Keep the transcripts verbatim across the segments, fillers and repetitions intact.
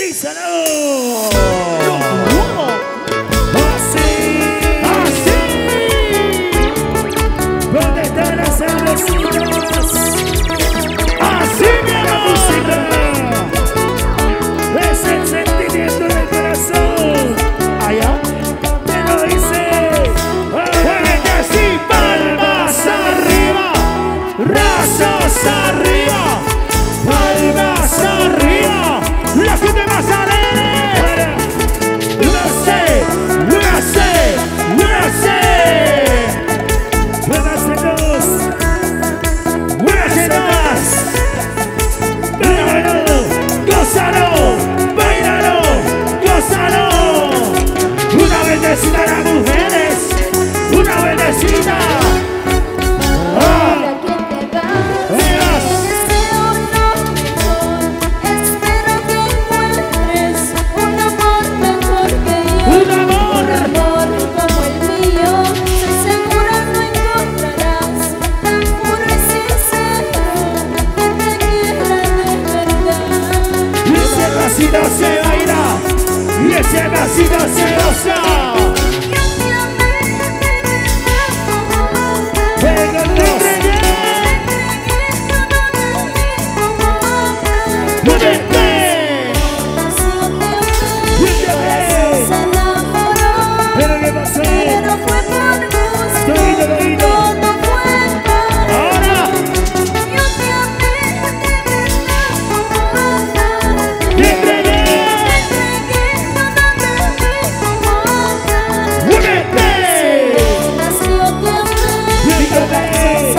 ¡Díselo! ¿Dónde están las cervecitas? ¡Así me la música! Es el sentimiento del corazón. Allá te lo dice. ¡Fuerte así! ¡Palmas arriba! ¡Brazos arriba! ¡Palmas arriba! ¡La gente más alegre! ¡Lo sé! ¡Lo sé! ¡Lo sé! Bendecida a las mujeres, una bendecida. Ahora que te vas, deseo lo mejor. Espero que encuentres un amor mejor que yo. Un amor, un amor como el mío. Estoy segura no encontrarás tan puro y sincero que te quiera de verdad. y ese vasito se baila, y ese vasito se goza. Pero qué pasó, pero fue por gusto, Doído, doído. todo fue para ahora yo te amé de verdad, me entregué. te entregué toda mi vida. ¡Muévete! Nació te amé, Dígame.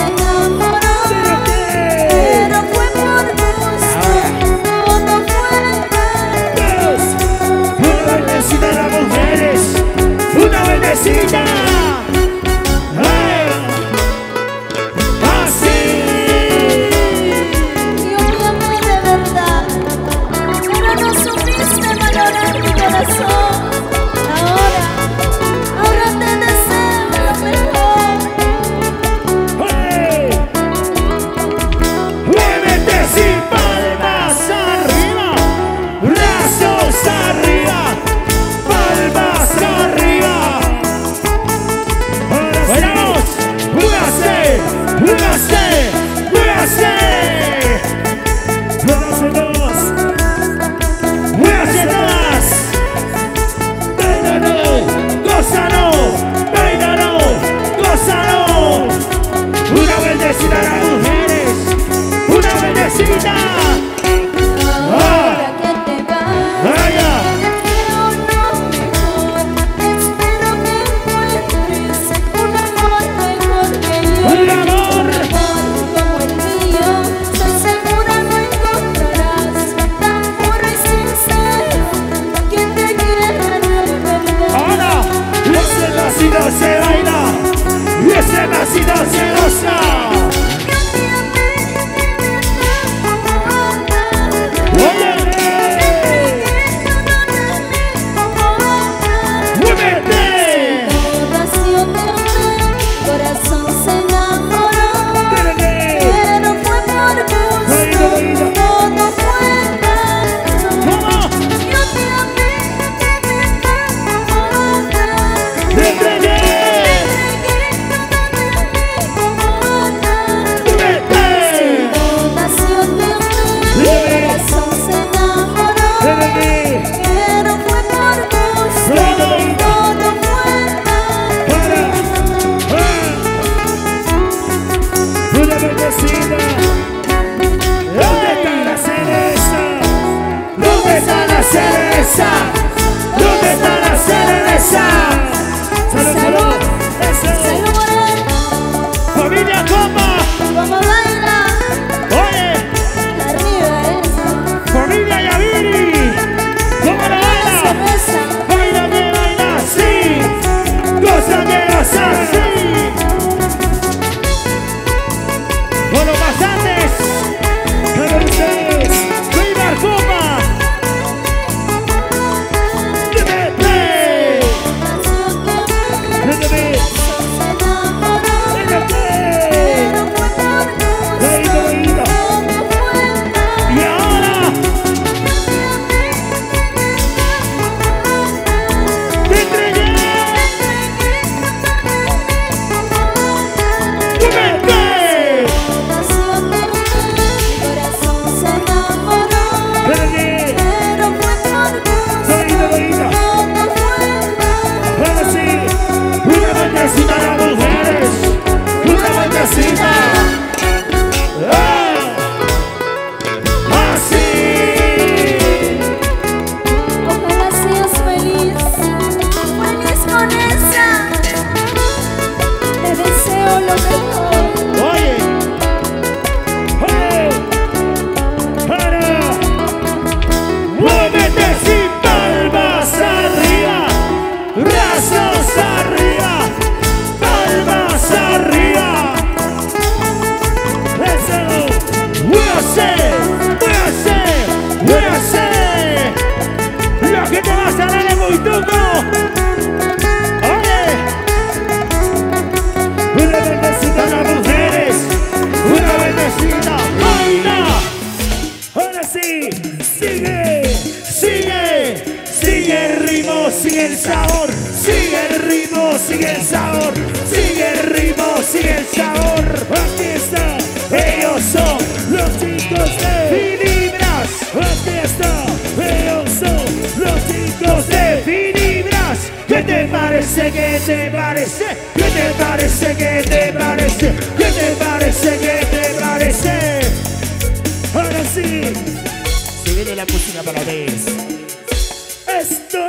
el sabor, sigue el ritmo, sigue el sabor, sigue el ritmo, sigue el sabor. Aquí está, ellos son los chicos de Finibras. Aquí está, ellos son los chicos de Finibras. ¿Qué te parece? ¿Qué te parece? ¿Qué te parece? ¿Qué te parece? ¿Qué te parece? ¿Qué te parece? Ahora sí, se viene la música para vez. Esto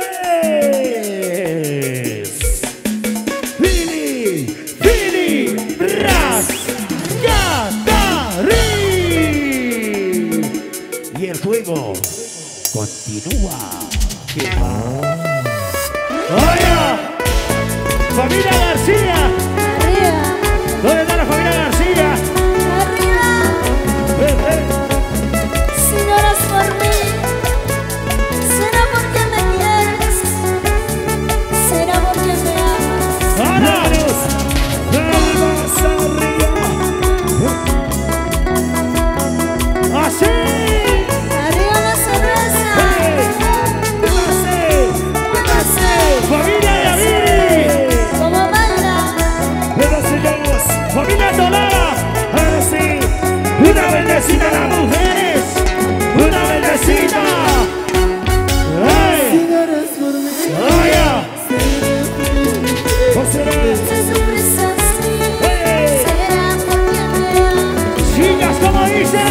es Fini, Fini, Ras, Catarí. Y el juego continúa. ¡Oye! ¡Familia García! Arriba, ¿Dónde está la familia García? arriba. Eh, eh. Si lloras por mí, será porque me quieres, será porque me amas. ¡Vámonos! ¡Vamos arriba! ¡Así! Arriba la cerveza. ¡Familia David! Como baila, Pero sigamos, familia Tolada. Ahora sí, una bendecida a las mujeres, una bendecida. ¡Ay! ¡Vaya! ¿Cómo será? si sufres así, ¡Hey! será porque me amas. Chicas, ¿cómo dice?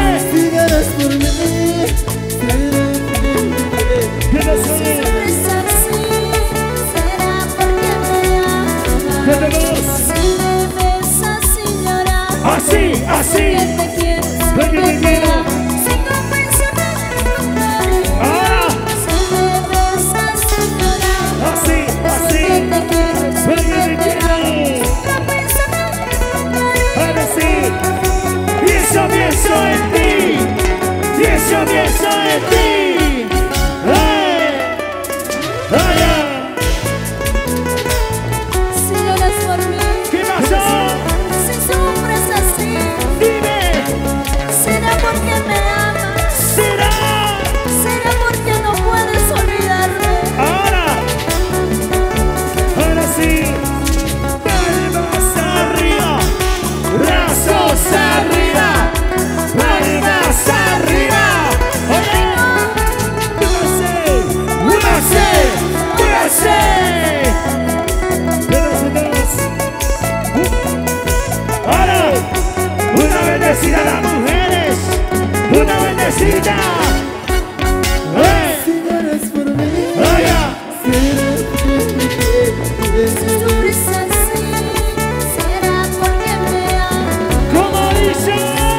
¿Qué no Si sé? sufres así, será porque me amas. ¿Qué tenemos? Si me besas sin llorar, Así, así. porque te quieres, Porque porque te te quiero. amo. Sin compensar ¡Ahora! si me besas sin llorar, Así, así. porque te quieres, Porque porque te te amo. quiero. Sin compensar Ahora sí. Y eso pienso en ti. Y eso pienso en ti. ¡Ay! ¡Ay! si lloras por mí, ¿Qué pasó? si sufres así, Dime. será porque me amas, ¿Será? será porque no puedes olvidarme. Ahora. Ahora sí. Palmas arriba. Brazos arriba. Palmas arriba. Oye. ¡Únase! ¡Únase! ¡Únase! Pero señores, ahora, una bendecida a las mujeres, una bendecida. ¡Eh! ¡Vaya! Si sufres así, será porque me amas. ¿Cómo dice?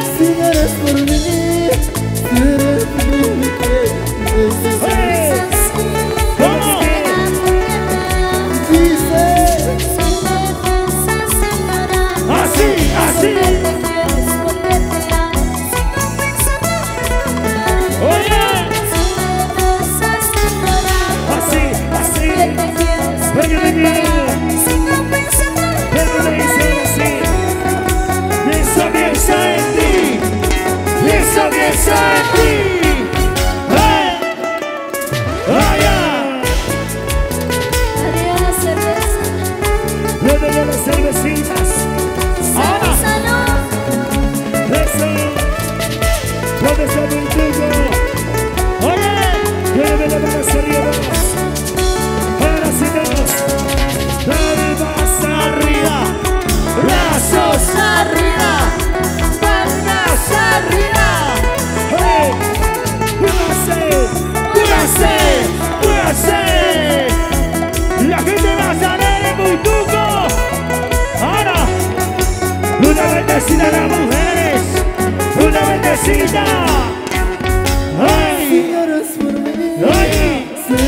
Si sufres ¡Eh! así, ¿Cómo? será porque me amas. Si me besas sin llorar, Así, así. porque te quieres, porque te amo. Sin compensar Oye, si me besas sin llorar, así, así. porque te quieres, Porque te porque te quiero. amo. Sin compensar Pero le dice así. Y eso pienso en ti. Y eso pienso en ti. ¡Eh! ¡Vaya! Arriba la cerveza, ¡Le doy a las cervecitas! ¡Ahora! salud, ¡Eso! ¿Dónde está mi truco? ¡Oye! ¡Que me la van a salir más! ¡Ahora sí vamos! ¡Palmas arriba! ¡Brazos arriba! ¡Palmas arriba! ¡Hey! ¡Únase! ¡Únase! ¡Únase! ¡La gente va a salir en muy tuco! ¡Ahora! ¡Una bendecida a las mujeres! ¡Una bendecida! ¡Ay! ¡Ay!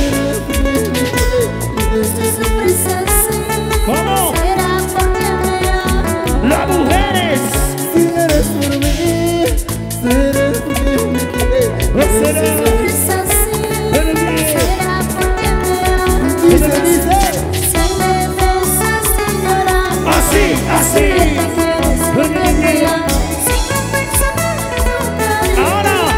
si sufres así, ¿Cómo? será porque me amas. ¡Las mujeres! ¡No Si será! sufres así, ¡Pero bien! será porque me amas. Si me besas sin llorar, ¡Así! ¡Así! porque te quieres, porque te amo. Sin compensar ¡Ahora!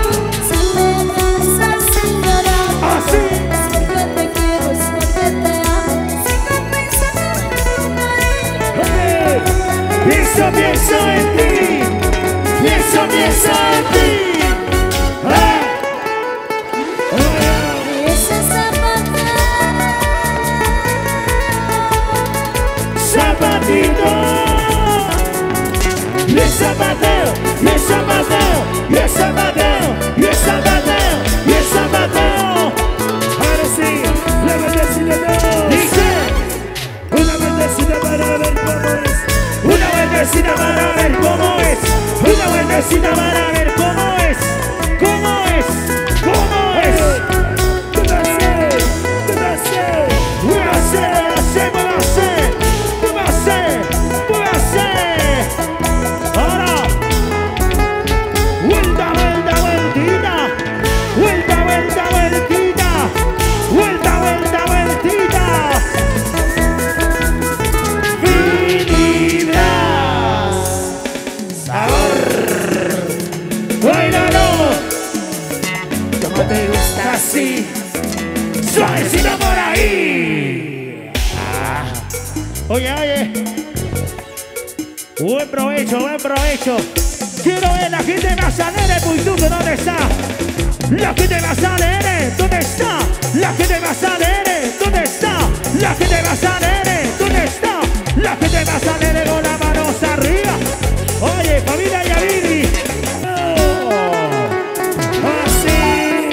Suavecito por ahí. Ah. Oye, oye. Buen provecho, buen provecho. Quiero ver la gente de Mazalere, Puituque, ¿dónde está? La gente de Mazalere, ¿dónde está? La gente de Mazalere, ¿dónde está? La gente de Mazalere, ¿dónde está? La gente de Mazalere con las manos arriba. Oye, familia Yaviri. Oh, así.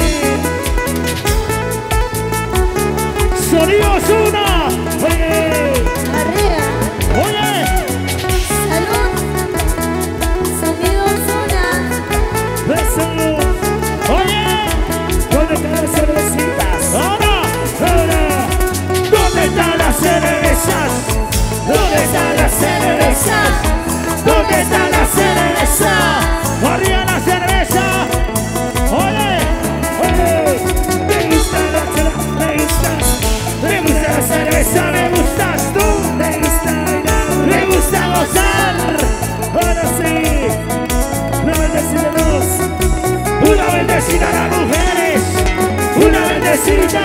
Sonido Osuna. Oye. Arriba. Oye. Salud. Sonido Osuna. Eso. Oye. ¿Dónde están las cervecitas? Ahora. Ahora. ¿Dónde están las cervezas? ¿Dónde están las cervezas? ¿Dónde están las cervezas? ¡Arriba la cerveza! ¡Oye! ¡Oye! Me gusta la cerveza, me gustas. Me gusta la cerveza, me gustas tú. Me gusta bailar, me gusta gozar. Ahora sí. Una bendecida a los. Una bendecida a las mujeres. Una bendecida.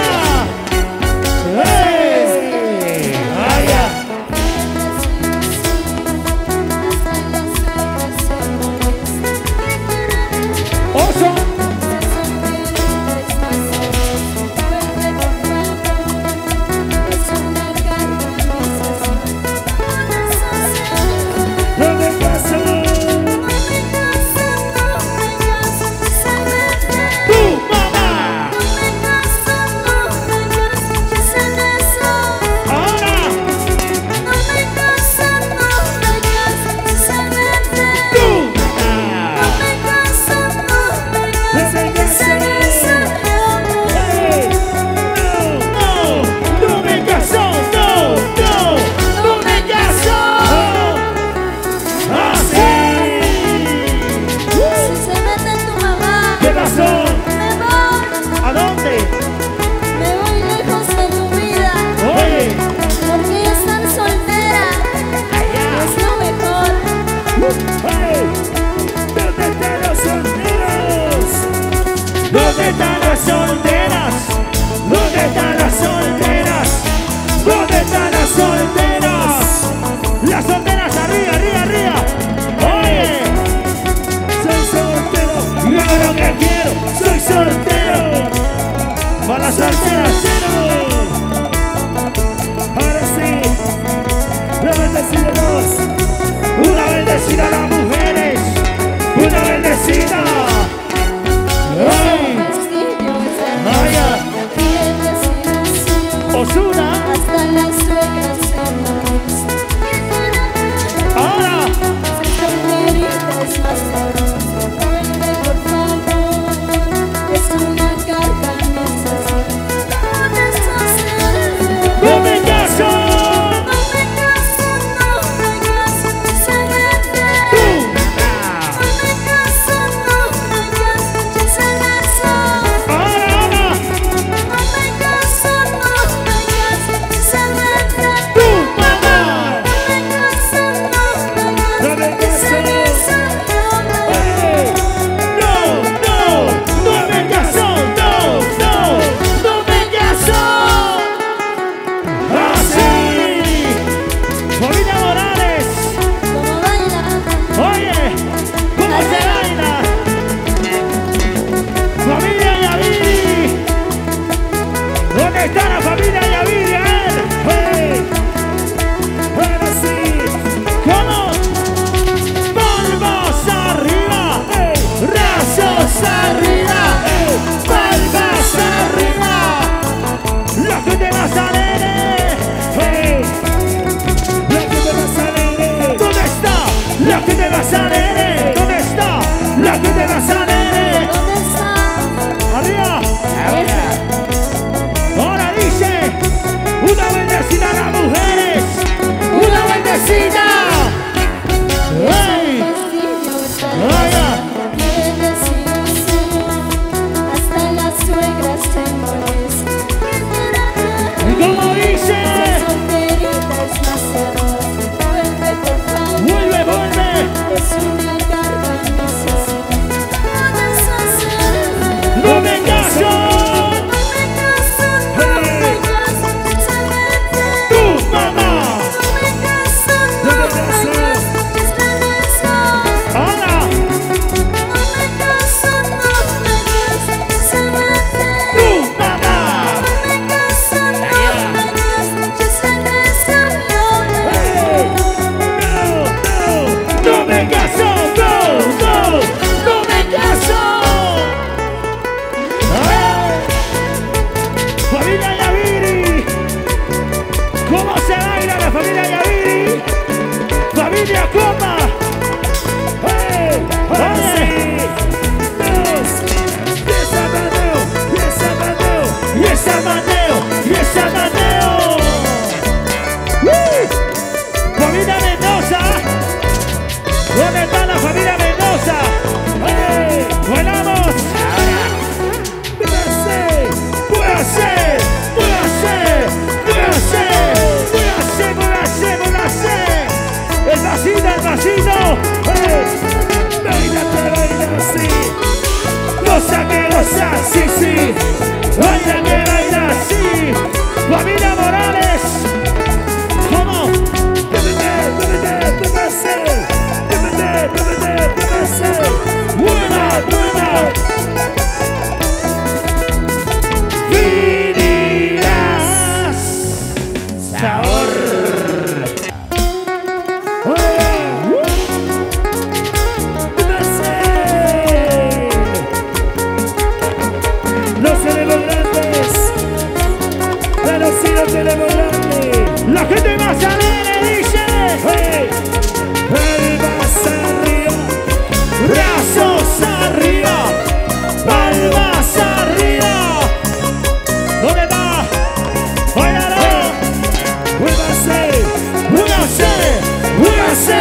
¡Hey! ¡Vaya! Oso. ¿Dónde pasó? ¡Tu mamá! Ahora. ¡Tu mamá! Hey, no, no, no me casó, no, no, no me casó. Así. Si se mete tu mamá, ¿Qué pasó? me voy, ¿A dónde? me voy lejos de tu vida, Oye, porque ya están soltera, es lo mejor. hey, ¿dónde están los solteros? ¿Dónde están las solteras? ¿Dónde están las solteras? ¿Dónde están las solteras? Las solteras arriba, arriba, arriba. Oye, soy soltero y hago lo que quiero. Soy soltero. Para las solteras, cero. Ahora sí, una bendecida a los. Una bendecida a las mujeres. Una bendecida. ¡Ay! Vaya. Osuna. Hasta las suegras se Ahora. solteritas más cabrón. Vuelve por favor, es una carta en mis ojos. ¡No me caso! No me caso, no me caso, se vete. ¡Tú! Ah. No me caso, no Familia Coma. Hey, ahora sí. Dos. Yes, Amadeo. Yes, Amadeo. Yes, Amadeo. Yes, Amadeo. ¡Uh! Familia Mendoza. ¿Dónde está la familia Mendoza? ¡Hey! ¡Bailamos! ¡Muévase! ¡Muévase! ¡Muévase! ¡Muévase! ¡Muévase! ¡Muévase! ¡Muévase! ¡El vasito! ¡El vasito! ¡Hey! ¡Bailate, baila así! ¡Goza que goza! ¡Sí, sí! ¡Baila que baila así! ¡Familia Morales! ¿Cómo? ¡Muévete! ¡Muévete! ¡Muévase! ¡Buena, buena! Vivirás sabor. Los tenemos grandes, pero si no tenemos grandes. La gente más alegre dice: hey, palmas arriba, brazos arriba, palmas arriba. ¿Dónde va? ¡Báilalo! ¡Muévase! ¡Muévase! ¡Muévase!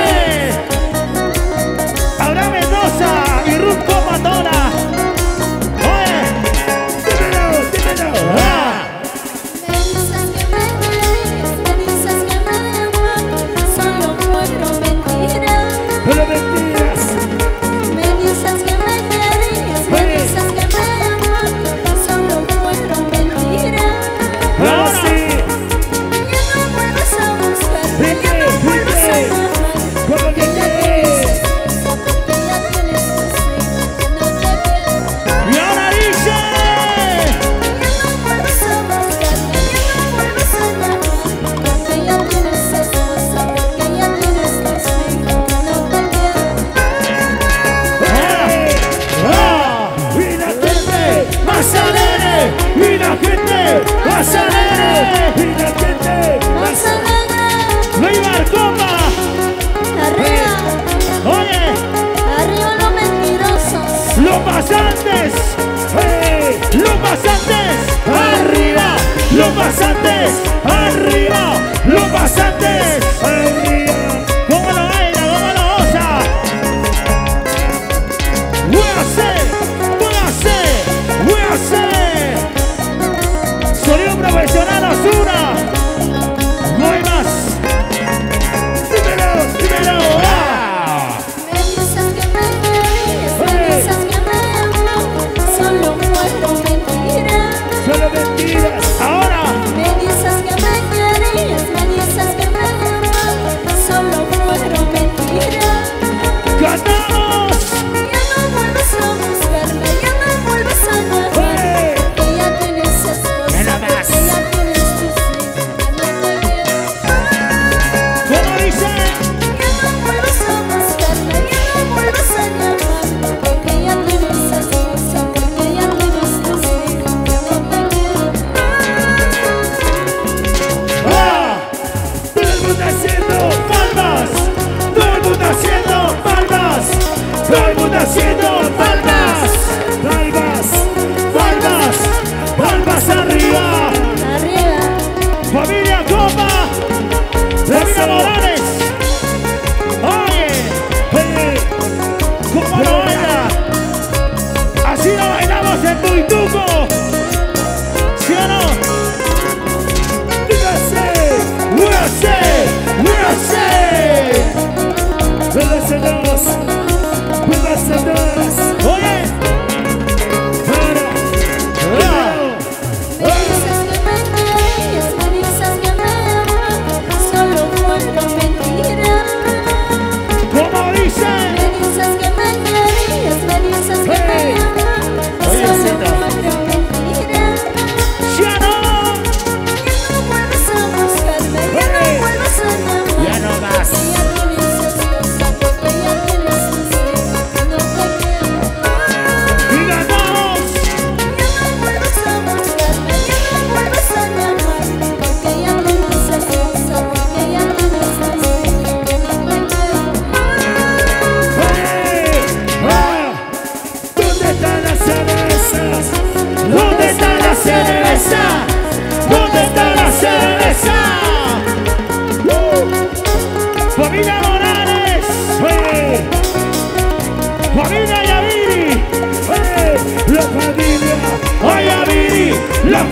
Ahora Mendoza y Rumco Matona. ¡Oye! ¡Dímelo! ¡Dímelo! ¡Ah! Me dices que me quieres, me dices que me amas, solo fueron mentiras. ¡Pero mentiras! Me dices que me quieres, me dices que me amas, solo fueron mentiras. ¡Ahora sí! Ya no vuelvas a buscarme, ¿De ya qué? no vuelvas ¿De a qué? amarme. ¿Cómo que Ya qué? tienes esposa, porque ya tienes tus hijos, que no te quiero. ¡Y ahora dice! Ya no vuelvas a buscarme, ya no vuelvas a llamarme, porque ya tienes esposa, porque ya tienes tus hijos, que no te quiero. ¡Hey! ¡Ah! ¡Y la gente más alegre! ¡Y la gente más alegre! ¡Y la gente más Más alegre, ¡No hay Marcoma! arriba, ¡Oye! arriba los mentirosos. ¡Los pasantes! ¡Hey! ¡Los pasantes! ¡Arriba! ¡Los pasantes! ¡Arriba! ¡Los pasantes! ¡Arriba! ¿Cómo lo baila? ¿Cómo lo goza? ¡Muévase! ¡Muévase! ¡Muévase! ¡Sonido profesional Osuna! ¡No hay más! ¡Dímelo! ¡Dímelo! ¡Ah! Me dices que me quieres, me dices que me amas, solo fueron mentiras. ¡Solo mentiras! ¡Ahora! Me dices que me quieres, me dices que me amas, solo fueron mentiras. ¡Cantamos! Ya no vuelvas a buscarme, ya no vuelvas a llamarme, ¡Hey! porque ya tienes esposa, Nada más. porque ya tienes tus hijos,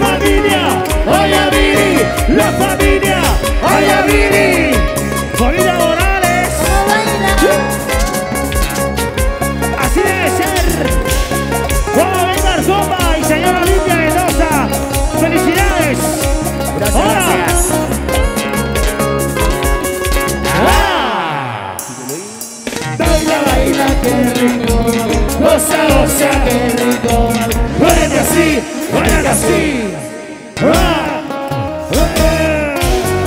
familia, oye Viri, la familia, oye Viri, familia Morales. ¿Cómo baila? Así debe ser. Vamos a vengar Zumba y señora Lidia Mendoza. Felicidades. Gracias, Hola. gracias. Ah. Baila, baila, qué rico. Goza, goza, Qué rico. muévete así, muévete así. Ah. Eh.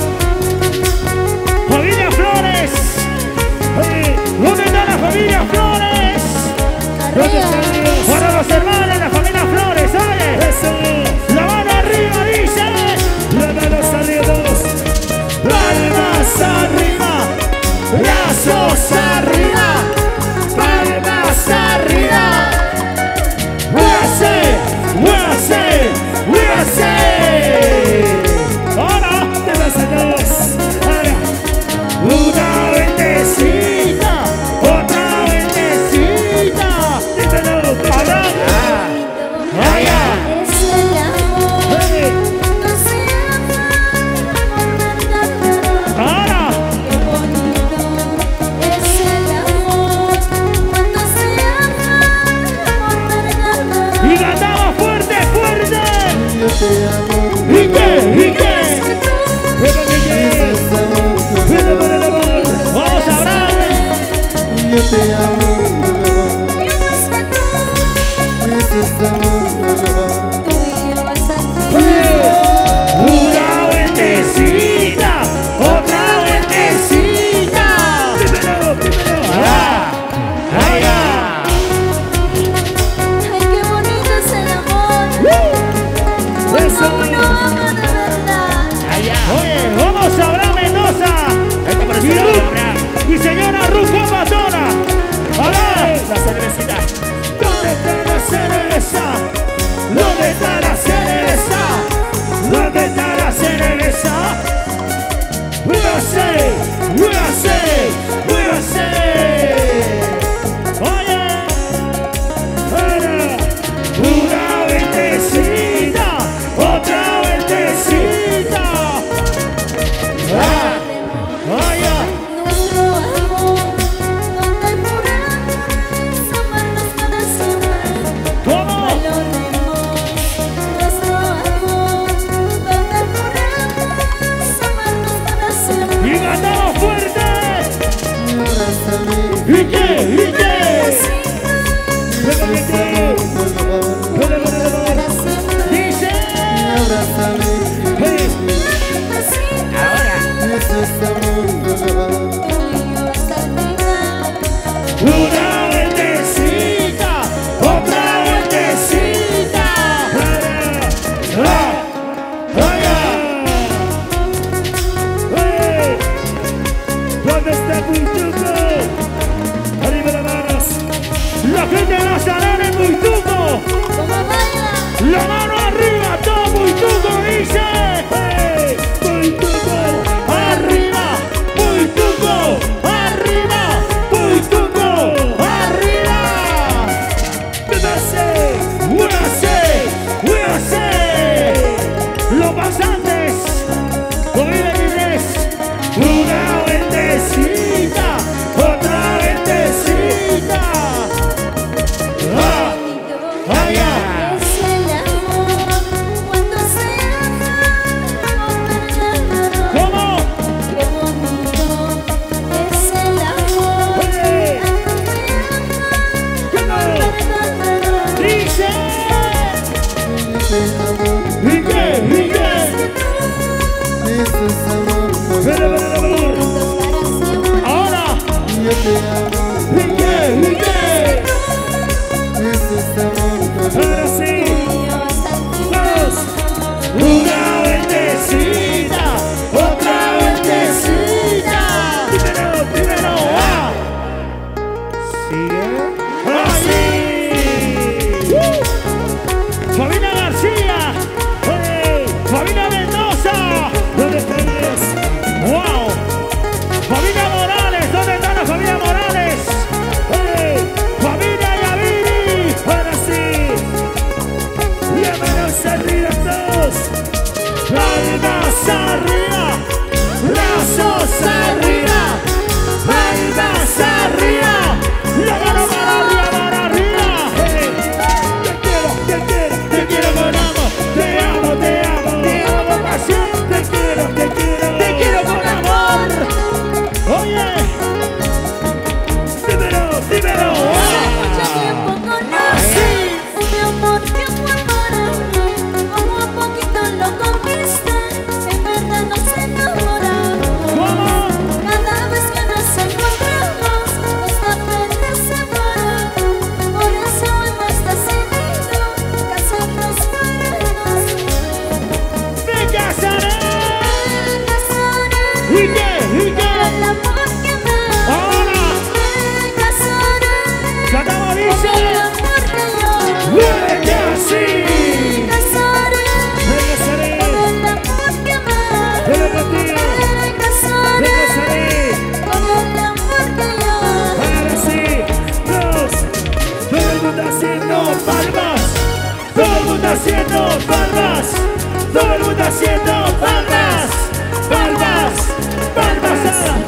Familia Flores. Eh, ¿dónde está la familia Flores? Arriba. Para los hermanos de la familia Flores, oye. La mano arriba dice. La mano arriba todos. Palmas arriba. Brazos arriba. Palmas arriba. Muévase, muévase, muévase. Ahora, te vas a todos. Ahora. Una vueltecita, otra vueltecita. Dímelo, ahora. Allá. Es el amor. Hey. No se ama, amor verdadero. Ahora. Qué bonito es el amor. Cuando se ama, amor verdadero. Y cantaba fuerte, fuerte. Yo te amo. ¿Y qué? ¿Y qué? Pero que qué. Pero por el amor. Vamos a hablar. Yo te amo. Yo más que tú, Ese es amor. tú y yo hasta el Una vueltecita, otra vueltecita. Dímelo, dímelo. Ah, allá. Ay, qué bonito es el amor. Cuando uno ama de verdad. Oye, vamos a hablar Mendoza. Y, Ruth, y señora Ruth Patona. Hola. La cervecita. ¿Dónde está la cerveza? ¿Dónde está la cerveza? ¿Dónde está la cerveza? ¡Muévase! ¡Muévase! ¡Muévase! Oye, ahora, una vueltecita, otra vueltecita. Ah, vaya. Nuestro amor, donde juramos amarnos para siempre. ¿Cómo? Valoremos nuestro amor, donde juramos amarnos para siempre. Y cantamos fuerte. Abrázame. ¿Y qué? ¿Y qué? ¿Pero qué qué? ¿Pero, pero, pero? Para siempre. Dice. Abrázame. Hey. Ahora. Ese es amor. Tú y yo hasta el final. Una vueltecita, otra vueltecita. Ah, allá. Hey. ¿Dónde está Muituco? Arriba las manos. La gente de Nazareno en Muituco. ¿Cómo baila? La mano arriba, todo Muituco dice. Hey. Muituco, arriba. Muituco, arriba. Muituco, arriba. Muévase, muévase, muévase. Los pasantes, conviven libres. Una vueltecita, otra vueltecita. Ah, allá. Es el amor, cuando se ama, amor verdadero. ¿Cómo? Qué bonito es el amor. Oye, Amor verdadero. dice. Ese amor. ¿Y qué? ¿Y qué? ¿Y qué? ¿Y qué? Por el amor que me Ahora. me casaré. Cantamos, Por dice. el amor que yo Muévete así. me casaré. Regresaré. Por el amor que me Ven contigo. me casaré. Regresaré. Por el amor que yo Ahora sí. Dos. Todo el mundo haciendo palmas. Todo el mundo haciendo palmas. Todo el mundo haciendo palmas. Palmas. Palmas.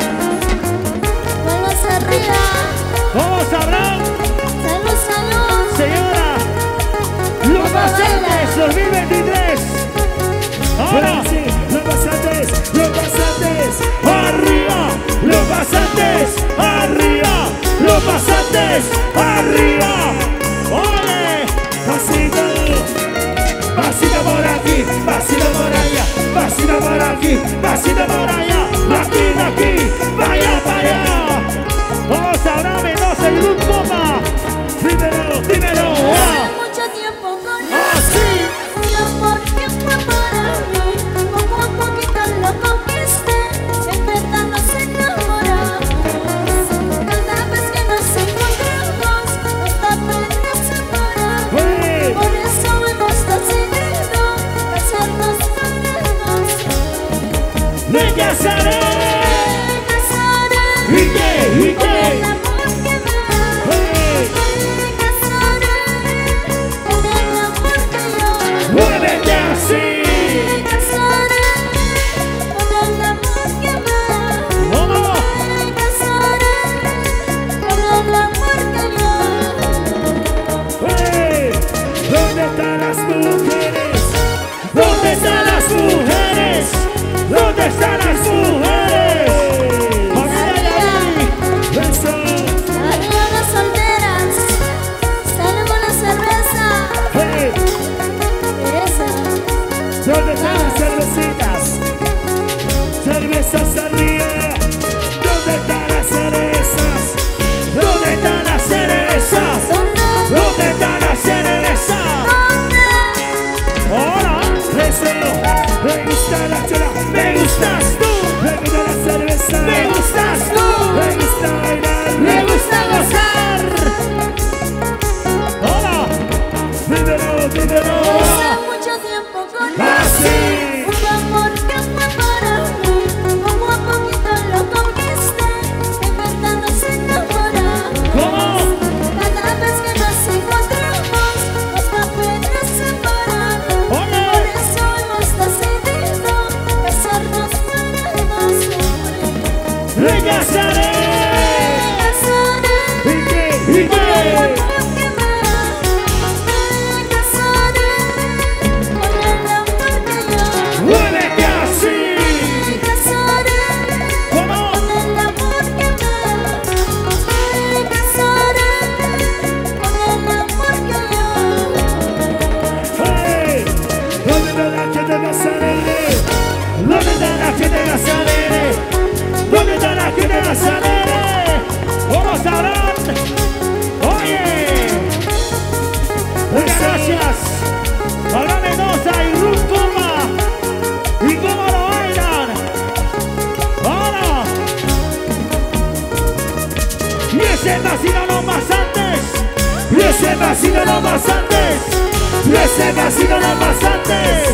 Manos arriba. Vamos, Abraham. Salud, salud. Señora. Los pasantes dos mil veintitrés. Ahora sí. Los pasantes. Los pasantes. Arriba. Los pasantes. Arriba. Los pasantes. Arriba. ¡Ole! Pasito. Pasito por aquí. Pasito por allá. Pasito por aquí. Pasito por allá. Aquí, aquí. Vaya, vaya. Vamos a Abraham Mendoza y Ruth Poma. Dímelo, dímelo. Hace ¡Ah! mucho tiempo con Así. un amor que fue para mí. Poco a poquito lo conquisté. En verdad nos enamoramos. Cada vez que nos encontramos, nuestra pena separamos. ¡Oye! Por eso hemos decidido casarnos para siempre. ¡Me casaré! Me casaré. ¿Y qué? ¿Y Por el qué? amor que me ¡Oye! me casaré. Por el amor que yo ¡Muévete así! me casaré. Por el amor que me ¡Vamos! me casaré. Por el amor que yo ¡Oye! ¿Dónde están las mujeres? ¿Dónde están las mujeres? ¿Dónde están las mujeres? ¡Eso! arriba las solteras. Salimos la cerveza. ¡Hey! Esa. ¿Dónde están las cervecitas? Cervezas arriba. ¿Dónde están las cerezas? ¿Dónde están las cerezas? ¿Dónde? ¿Dónde están las cerezas? ¿Dónde? Hola, eso. Me gusta la chela. Me gustas tú. Me gusta la cerveza. Me gustas tú. Me gusta bailar. Me gusta gozar. Hola. Dímelo, dímelo. Hace mucho tiempo con Así. un amor que fue para mí. Poco a poquito lo conquisté. En verdad nos enamoramos. ¿Cómo? Cada vez que nos encontramos, nuestra pena separamos. Ole. Por eso hemos decidido casarnos para siempre. Me casaré. Me casaré. ¿Y qué? ¿Y Por el qué? amor que me me casaré. Por el amor que yo Muévete así. me casaré. ¿Cómo? Por el amor que me me casaré. Por el amor que yo Hey, ¿dónde está la que te casaré? ¿Dónde está la que te casaré? ¿Dónde está la que te casaré? Vamos a hablar. Oye, muchas gracias. Abraham Mendoza y Ruth Poma. ¿Y cómo lo bailan? Ahora. Y ese vacilo no más antes. Y ese vacilo no más antes. Y ese vacilo no más antes.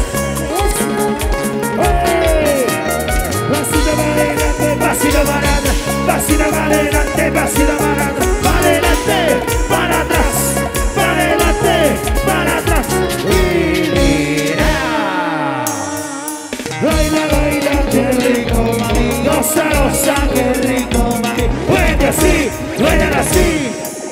¡Hey! Vacilo para adelante, vacilo para atrás. Vacilo para adelante, vacilo para atrás. Para adelante, para atrás. Para adelante, para atrás. Y mira. Baila, baila, qué rico, mami. Goza, goza, qué rico, mami. Baila así, baila así.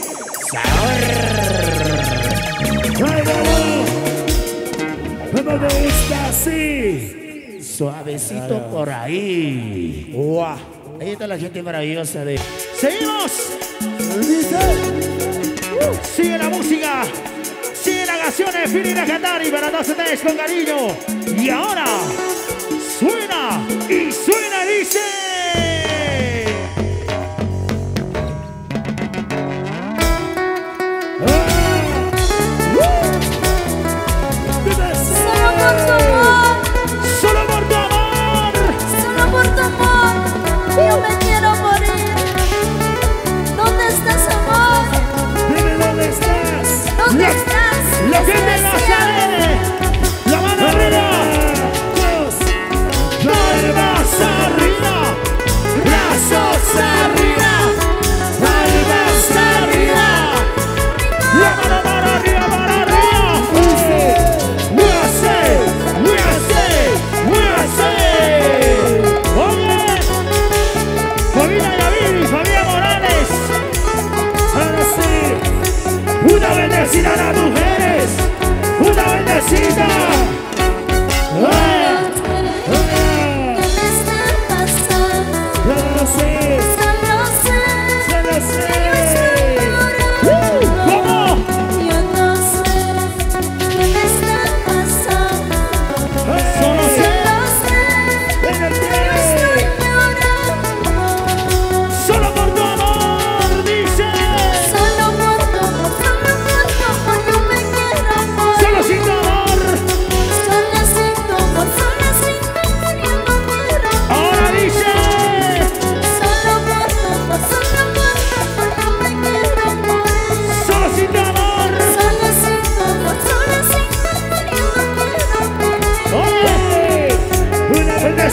Bailalo. Como me gusta así. Suavecito por ahí. Wow. Ahí está la gente maravillosa de... ¡Seguimos! Uh, sigue la música. Sigue las canciones. Fili a cantar y para todos ustedes con cariño. Y ahora suena y suena y dice... Solo por tu amor, Solo por tu amor. solo por tu amor.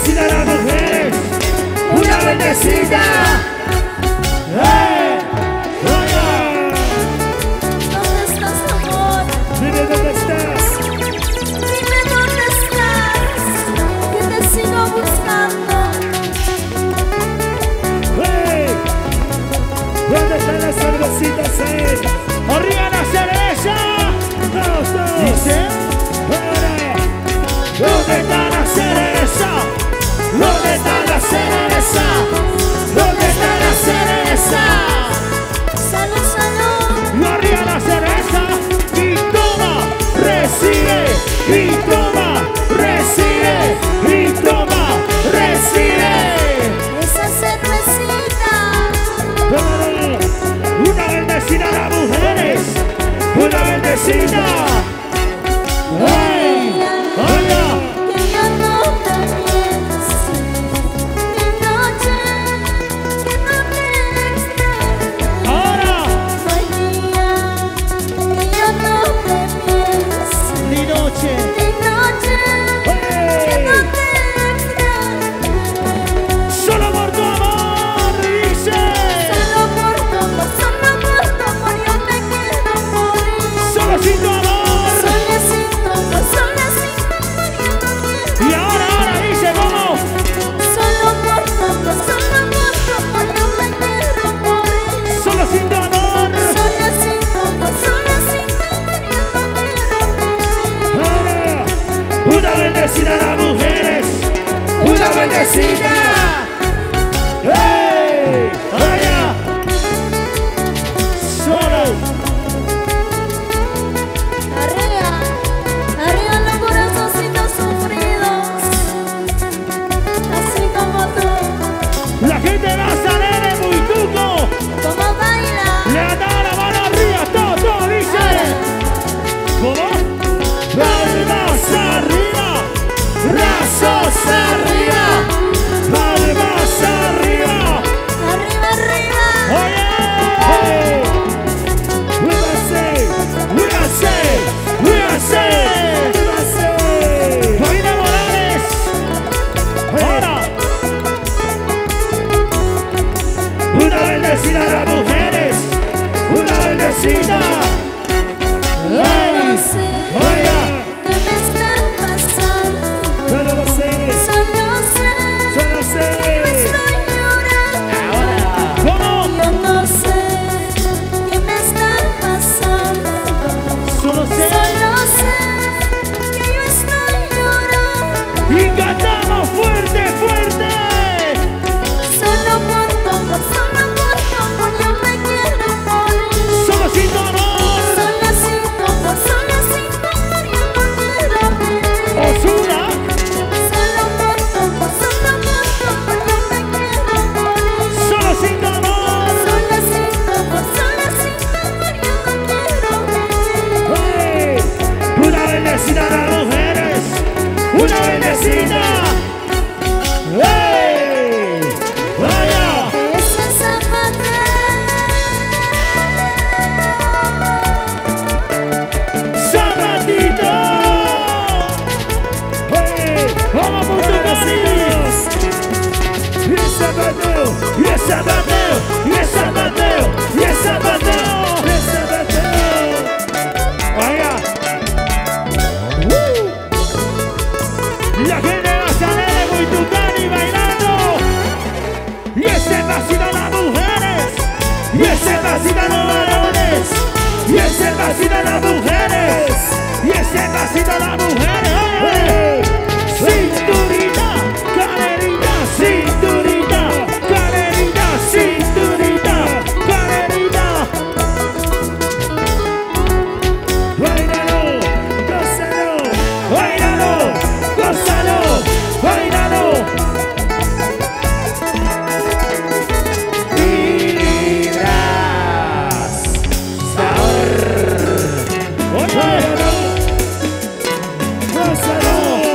bendecida a las mujeres. Una bendecida. ¡Eh! ¡Vaya! ¿Dónde estás, amor? Dime dónde estás. Dime dónde estás, que te sigo buscando. ¡Hey! ¿Dónde están las cervecitas ahí? ¡Arriba la cerveza! ¡Vamos todos! ¿Dice? ¡Ahora! ¿Dónde está la cereza? ¿Dónde está la cereza? ¿Dónde está la cereza? Salud, salud. Y arriba la cereza y toma, recibe, y toma, recibe, y toma, recibe. Esa cervecita. Una bendecida a las mujeres, una bendecida. ¡Hey! ¡Hola! Que yo no te piense de noche, que no te extrañe. ¡Ahora! No hay día que yo no te piense ¡Ni noche! de noche, que ¡Hey! no te extrañe. ¡Solo por tu amor! ¡Dice! Solo por tu amor, solo por tu amor yo me quiero morir. ¡Solo sin tu amor! Solo sin tu amor, solo sin tu amor yo no quiero. Y ahora, ahora dice, ¿cómo? Solo por tu amor, solo por tu amor yo me quiero morir. ¡Solo sin tu amor! Solo sin tu amor, solo sin tu amor yo no quiero morir. ¡Ahora! ¡Una bendecida a las mujeres! ¡Una bendecida! ¡Hey! ¡Vaya! ¡Solo! Arriba, arriba los corazoncitos sufridos, así como tú, La gente va a salir de Buituco. como baila. Le da la mano arriba, todo, todo, dice. ¿Cómo? Palmas arriba, brazos arriba, palmas arriba. Arriba, arriba. Oye, hey. We are say, we are say, we are say, we are say. Paulina Morales. Ahora. Una bendecida a las mujeres, una bendecida. Yo no sé Oiga, qué me está pasando, yo no lo sé, solo sé yo no sé. que me estoy llorando. ¿Cómo? Yo no sé qué me está pasando, Solo sé. solo sé que yo estoy llorando. Y cantamos fuerte, fuerte. Solo por tu amor, solo por tu amor yo me quiero morir. Solo sin tu amor. Solo sin tu amor, solo sin tu amor yo no quiero vivir. Osuna. Solo por tu amor, solo por tu amor yo me quiero morir. Solo sin tu amor. Solo sin tu amor, solo sin tu amor yo no quiero vivir. Hey. Una bendecida a las mujeres, una bendecida. ¡Hey! ¡Vaya! Ese ¡Zapatito! ¡Hey! ¡Vamos por tu cariño! ¡Y el zapateo! ¡Y el zapateo! ¡Y el zapateo! ¡Y el zapateo! ¡Y el zapateo! ¡Vaya! ¡Uh! La gente va a salir de Buitucán y bailando. Y ese vacío a las mujeres. Y ese vacío a los varones. Y ese vacío a las mujeres. Y ese vacío a las mujeres. ¡Hey! Cinturita, caderita, cinturita, caderita, cinturita, caderita. Báilalo, gózalo, báilalo, gózalo, báilalo. Vibras, sabor. Oye, gózalo,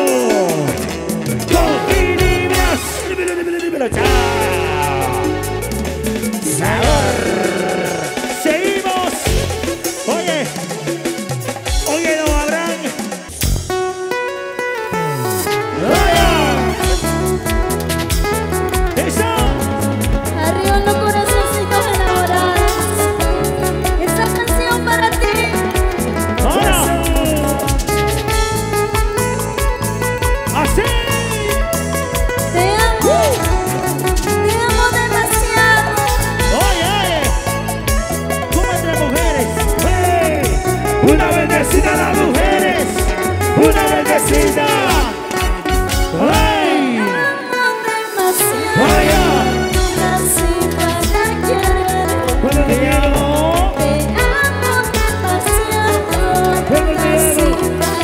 bendecida a las mujeres. Una bendecida. ¡Ay! ¡Vaya! Cuando te quiero, cuando te quiero.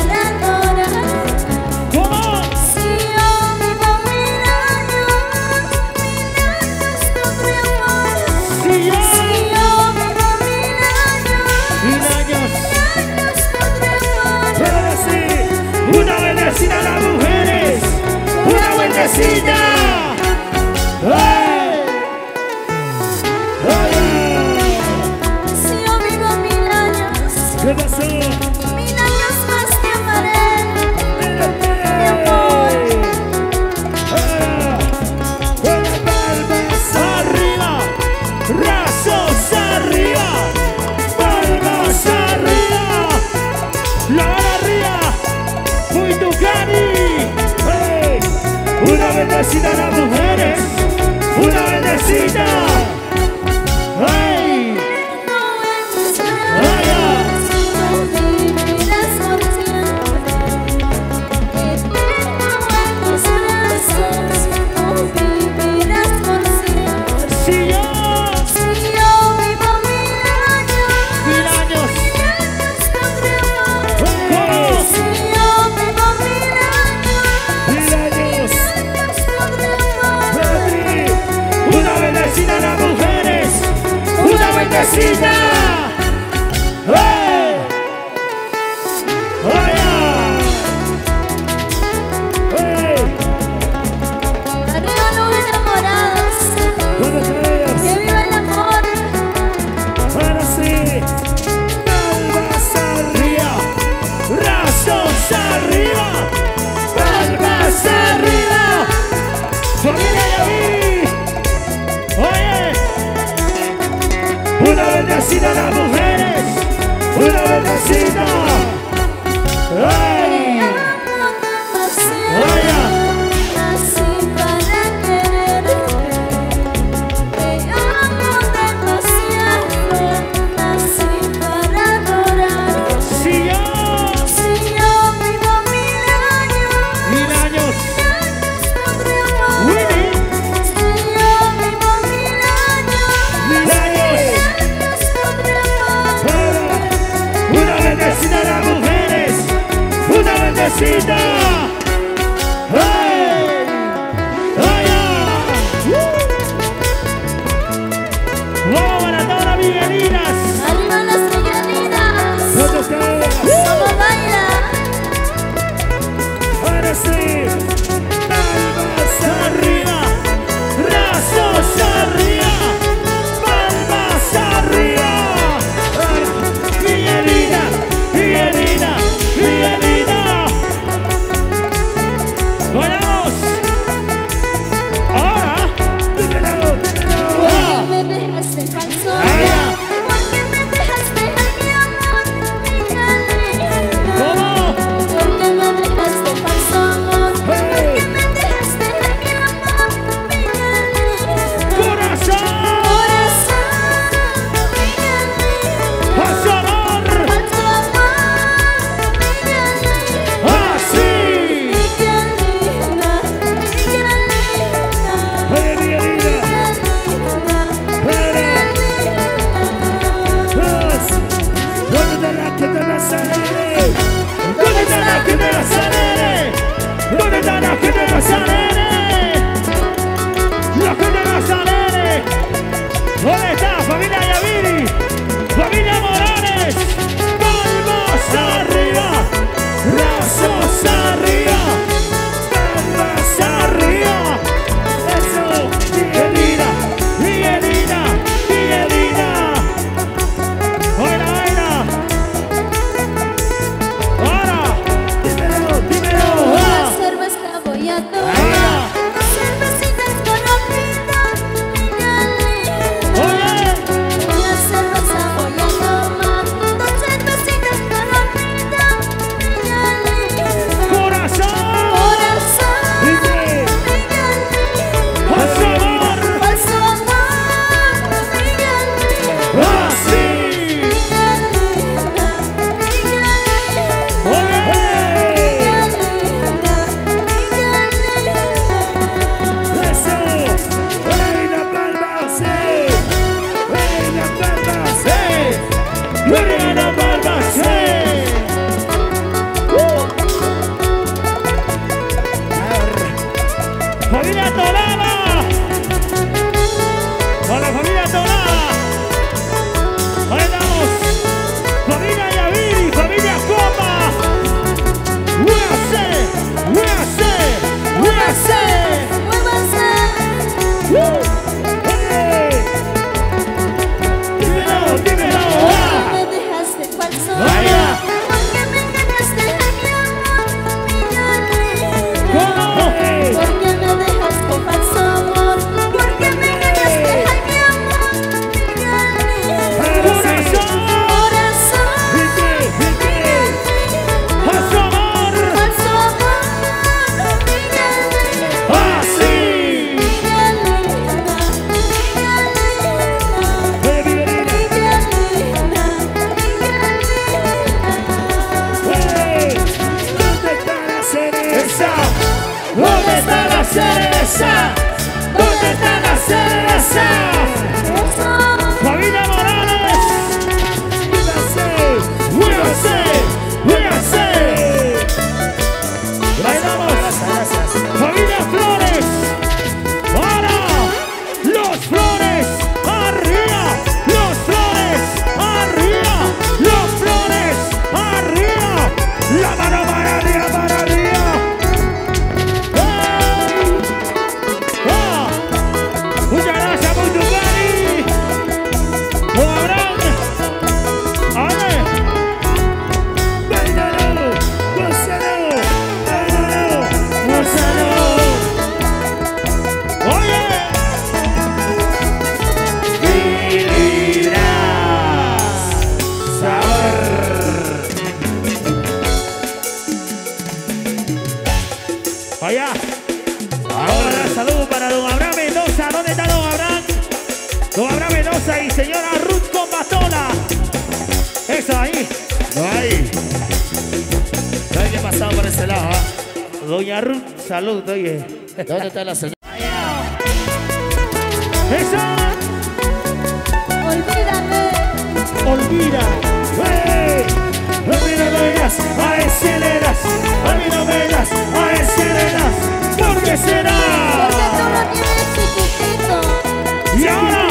¿Cómo? Si yo mil años. Pero sí, una bendecida a las mujeres. Una bendecida. ¡Ay! ¿Qué pasó? Mil años más te amaré, mi amor. Ah, con las palmas arriba, brazos arriba, palmas arriba, la mano arriba, muy tucani. Hey, una bendecida a las mujeres, una bendecida. Hey, si yo mil años. Mil años. Madrid, una bendecida a las mujeres, una bendecida. ¡Hey! ¡Vaya! ¡Hey! Arriba nubes enamoradas, ¿Dónde te veas? que viva el amor. Ahora sí, palmas arriba, brazos arriba, palmas arriba. Familia Yaví, oye, una bendecida a las mujeres, una bendecida. ¡Ay! Vaya. Nací para quererte, te amo demasiado, nací para adorarte. Si yo Si yo vivo mil años, mil años, podré amar. Winnie, Si yo vivo mil años, mil años. podré amar. Ahora, una bendecida a las mujeres, una bendecida. ¡Hey! ¡Vaya! ¡Vamos para todas las Miguelinas! Arriba las Miguelinas, ¿Dónde ustedes? ¿cómo baila? Ahora sí, palmas arriba, brazos arriba, palmas arriba. Ahora, Miguelina, Miguelina, Miguelina. ¡Vamos! Ahora, dímelo, dímelo. ¿Por qué me dejaste falso? Allá. ¿Por qué me dejaste a mi amor, mi Carolina? ¿Cómo? ¿Por qué me dejaste falso amor? ¡Hey! Familia Tolada. Con la familia Tolada. Ahí estamos. Familia Yaviri, familia Copa. U A C, U A C, U A C. ¡Uh! ¡Hey! Dímelo, dímelo. ¡Ah! ¿Por qué me dejaste falso? ¡Vaya! ¿Por qué me engañaste a mi amor, niña linda? ¿Cómo? ¿Por qué me dejaste falso amor? ¿Por qué me engañaste a mi amor, niña linda? ¡Corazón! Corazón, ¡Vite, vite! niña ¡A su amor! linda. Falso amor, niña linda. ¡Así! Niña linda, niña linda. ¡Eh, Viverina! Niña linda, niña linda. ¡Hey! ¿Dónde está la cereza? ¿Dónde está la cereza? ¿Dónde está la cereza? Familia Morales. U A C, U A C. Ahí vamos. Familia Flores. Ahora, los Flores arriba, los Flores arriba, los Flores arriba. La mano para arriba, para arriba. ¡Hey! ¡Ah! Muchas gracias por tu cari. Don Abraham. ¡Ale! ¡Bailalo! ¡Gózalo! ¡Bailalo! ¡Gózalo! ¡Oye! Vibra sabor. Allá. Ahora saludos para don Abraham Mendoza. ¿Dónde está don Abraham? Don Abraham Mendoza y señora Ruth Combatola. Eso ahí. No hay. No hay que pasar por ese lado, ¿ah? Doña Ruth, salud, oye. ¿Dónde está la señora? Esa. Olvídame. Olvida. ¡Hey! A mí no me das, a aceleras. A mí no me das, a aceleras. ¿Por qué será? Porque tú lo tienes chiquitito. Y ahora,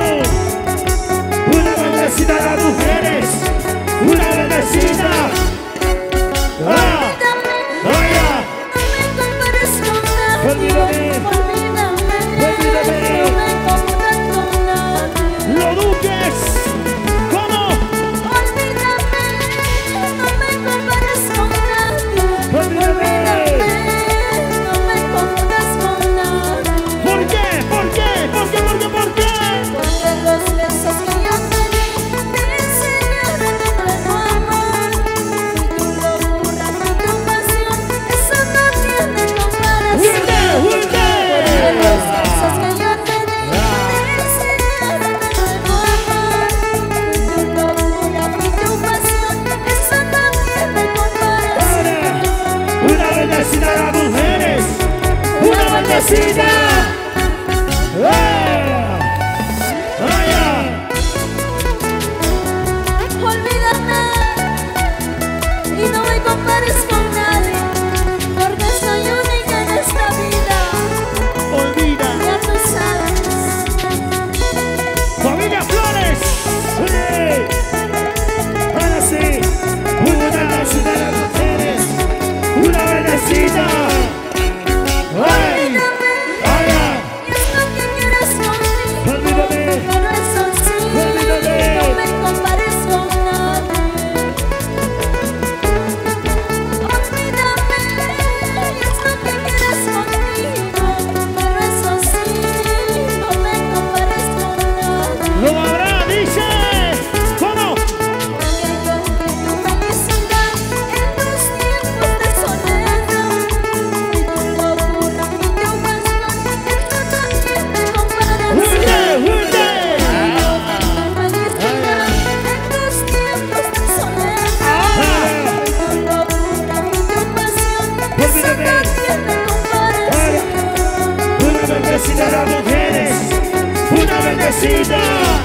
una bendecida a las mujeres. Una bendecida. ¡Ah! ¡Vaya! No me compares con nadie. Olvídame. Olvídame. Olvídame. No me compares con nadie. ¡Lo Duques! ¿Cómo? Olvídame. No me compares con nadie. Olvídame. No me compares con nadie. ¿Por qué? ¿Por qué? ¿Por qué? ¿Por qué? ¿Por qué? Porque los besos que yo te di te enseñaron de nuevo amor. Y tu locura y tu pasión, eso no tiene comparación. ¡Wilde! ¡Wilde! Porque los besos que yo te di te enseñaron de nuevo amor. Y tu locura y tu pasión, eso no tiene comparación. Una bendecida a las mujeres. Una bendecida. ¡Eh! ¡Vaya! Olvídame y no me compares con nadie, porque soy única en esta vida, Olvida. ya tú sabes. ¡Familia Flores! ¡Eh! Ahora sí. Una bendecida a las mujeres. Una bendecida. ¡Ay! ¡Vaya! Y es lo que quieras conmigo, Olvídame. pero eso sí, Olvídame. no me compares con nadie. Olvídame, y es lo que quieras conmigo, pero eso sí, no me compares con nadie. ¡Lo habrá! ¡Dice! ¿Cómo? Porque yo vi tu felicidad en tus tiempos de soledad. Y tu locura y tu pasión, esto no tiene comparación. ¡Wilde! ¡Wilde! Tu felicidad en tus tiempos de soledad. Y tu locura y tu pasión, eso no tiene comparación. Una bendecida a las mujeres. Una bendecida.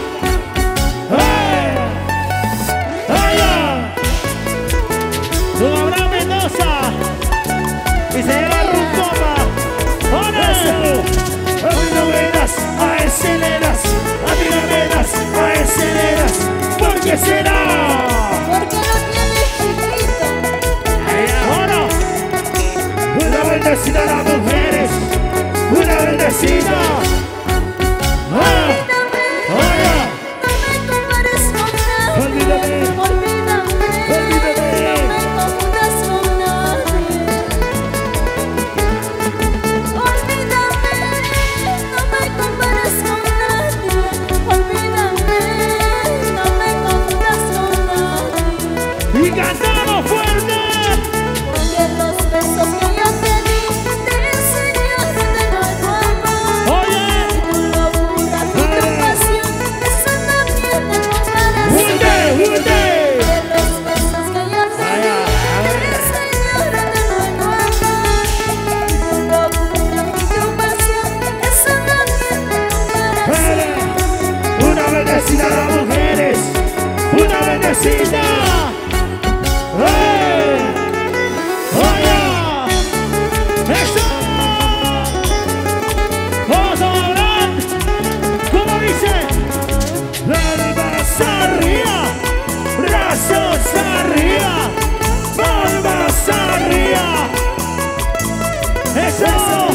¡Ay! ¡Vaya! Don Abraham Mendoza y se llama Ruth Copa. ¡Órale! verdecita. Ah, ah, No me compares con nadie. Olvídame. Olvídame. Olvídame. No me confundas con nadie. Olvídame. No me compares con nadie. Olvídame. No me confundas con nadie. y cantamos fuerte. Porque los besos que yo te di te enseñaron de nuevo amor. Oye, Tu locura, tu compasión, eso también te comparas. Hunde, hunde. De los besos que yo te di te enseñaron de nuevo amor. Tu locura, tu compasión, eso también te comparas. Una bendecida a las mujeres. Una bendecida. ¡Eh! ¡Oye! ¡Eso! ¡Vamos a hablar! ¿Cómo dice? ¡Palmas arriba! ¡Brazos arriba! ¡Palmas arriba! ¡Eso!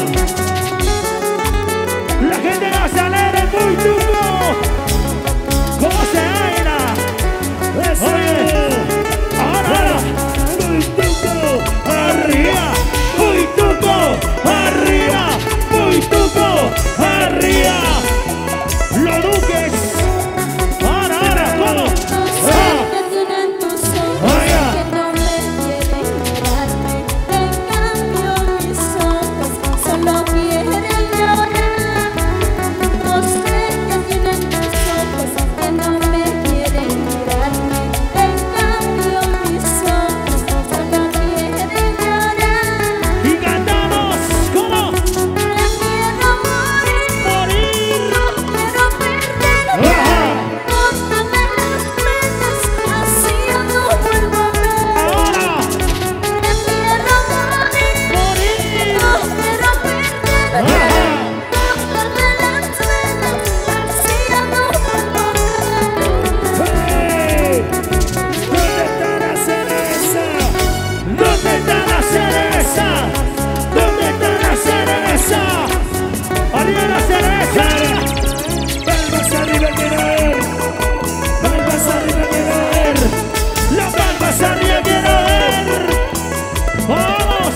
La gente no se alegra, muy tuco. ¿Cómo se baila? Oye, ahora, ahora. Muy tuco, arriba. Muy tuco, arriba. Muy tuco, arriba. Los duques. Ahora, ahora, ¿cómo? No sé qué tienen tus ojos Oiga. que no me quieren mirarme. En cambio mis ojos solo quieren llorar. No sé qué tienen tus ojos que no me quieren mirarme. En cambio mis ojos solo quieren llorar. Y cantamos, ¿cómo? Prefiero morir, Morir. no quiero perderme. Ajá. Cóntame las penas, así yo no vuelvo a ver. Ahora, Prefiero morir, morir. no quiero perderme. Ajá. Cóntame las penas, así yo no vuelvo a ver. ¡Hey! ¿Dónde está la cereza? ¿Dónde está la cereza? ¿Dónde está la cereza? ¡Arriba la cereza! ¡Palmas arriba quiero ver! ¡Palmas arriba quiero ver! ¡Las palmas arriba quiero ver! ¡Vamos!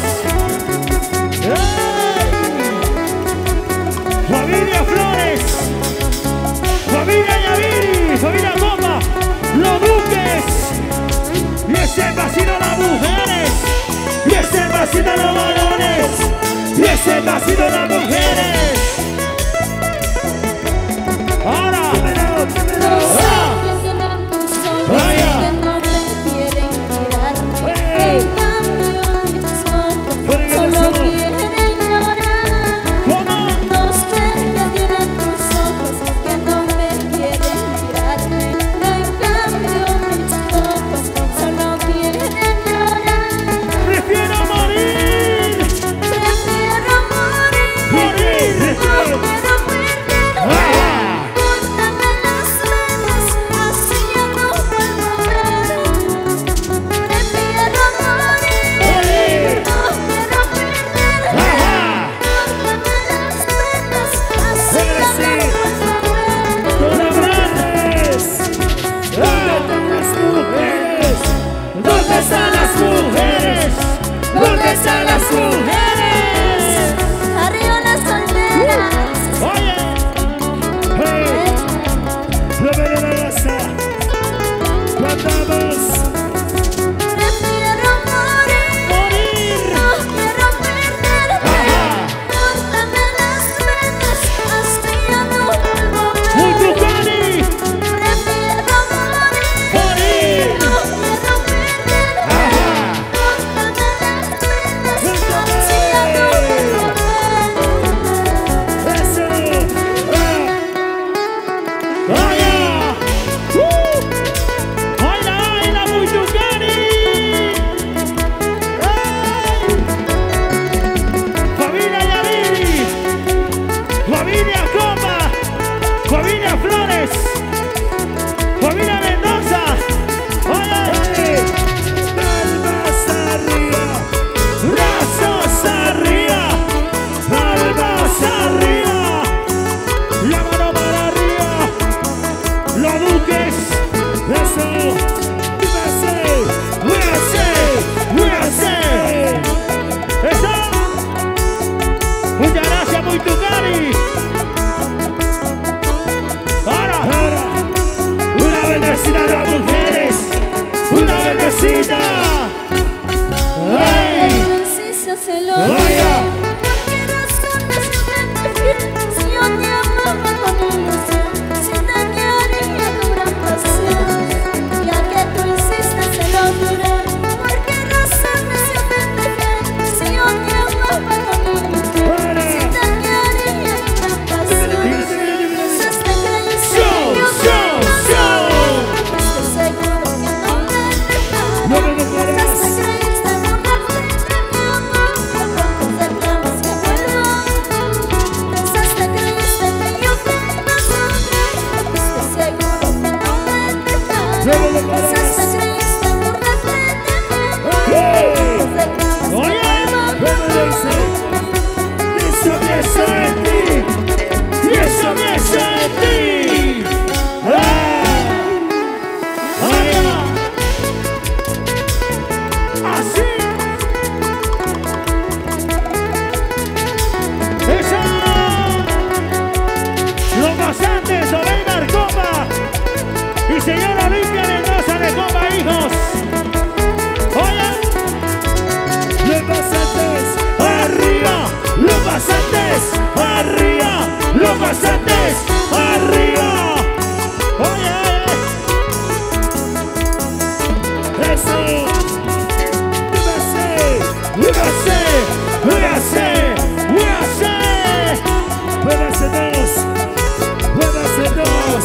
¡Hey! ¡Familia Flores! ¡Familia Yaviri! ¡Familia Copa! ¡Los Duques! ¡Y ese vacío a las mujeres! ¡Y ese vacío a los varones! ¡Y ese vacío a las mujeres! ¡Ahora! No sé qué tienen tus ojos Vaya. que no me quieren mirarme. Hey. En cambio mis ojos Porque solo los ojos. quieren llorar. ¿Cómo? No sé qué tienen tus ojos que no me quieren mirarme. En cambio mis ojos solo quieren llorar. ¡Prefiero morir! Prefiero morir, ¡Morir! Muchas gracias, muy tucari. Ahora, ahora. Una bendecida a las mujeres. Una bendecida. ¡Ay! ¡Vaya! Si yo te amaba con ilusión, si te quería con gran pasión, ya que tú insistes se lo diré. ¿Por qué razones yo te dejé? Si yo te amaba con ilusión, si te quería con gran pasión, pensaste que hice yo te amaba. Estoy seguro que no me dejarás. Pensaste que creíste burlarte de mi amor, de pronto reclamas que vuelva. Pensaste que creíste que yo te amaba. Estoy seguro que no me dejarás. Pensaste que creíste burlarte de mi amor, de pronto reclamas que Oye, vuelva. y eso pienso en ti, y eso pienso en ti. ¡Ah! ¡Ay! Así. Eso. Los pasantes, Ovegar Copa y señora Olimpia Mendoza de Copa Hijos. Oye. Los pasantes, arriba, los pasantes, arriba, los pasantes, arriba. Oye, eso. U S A, U S A, U S A. Muévase dos, muévase dos.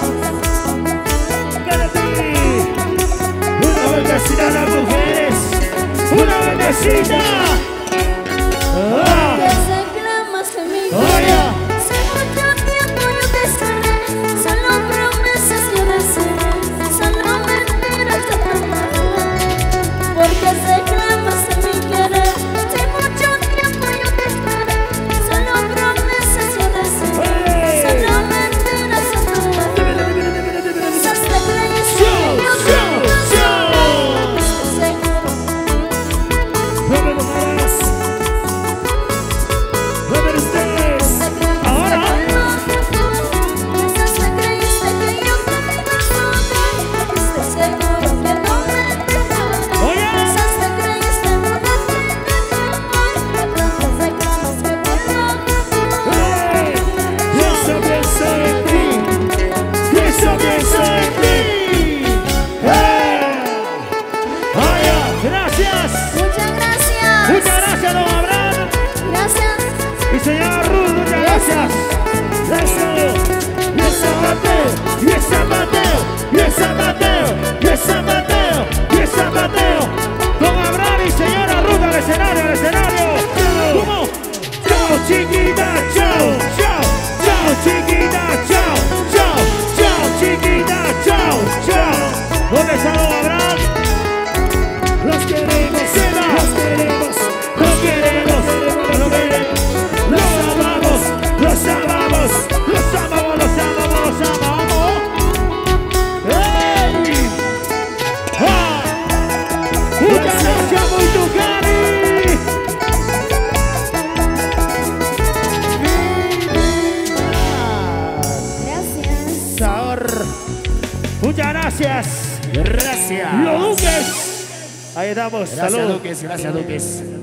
Para ti. Una bendecida a las mujeres. Una bendecida. Ah. Reclamas en mi Oye. vida. Hace mucho tiempo yo te esperé. Solo promesas yo recibí. Solo mentiras yo te amé. Porque reclamas en mi querer. Hace mucho tiempo yo te esperé. Solo promesas yo recibí. Solo mentiras yo te amé. Pensaste que creíste que yo te amaba. Estoy seguro. Vámonos más. Vámonos ustedes. Ahora. Pensaste que creíste que yo te amaba. Estoy seguro que no me dejarás. Oye. Pensaste que creíste burlarte de mi amor, de pronto reclamas que vuelva. Hey, y eso pienso en ti, y eso pienso en ti. Hey. Vaya, gracias. Muchas gracias. Muchas gracias, don Abraham. Gracias. Y señora Ruth, muchas gracias. Eso. Y esa Mateo, y esa Mateo, y esa Mateo, y esa Mateo, y esa Mateo. Don Abraham y señora Ruth al escenario, al escenario. ¿Cómo? Chao, chiquita, chao, chao, chao, chiquita, chao, chao, chao, chiquita, chao, chao. ¿Dónde está don Abraham? Los queremos, los queremos, los queremos, los queremos. Los amamos, los amamos, los amamos, los amamos, los amamos. ¡Hey! ¡Ah! ¡Muchas gracias, muy tucari! Gracias. Sabor. Muchas gracias. Gracias. Los Duques. Ahí estamos. Gracias, Salud. Duques. Gracias, Duques.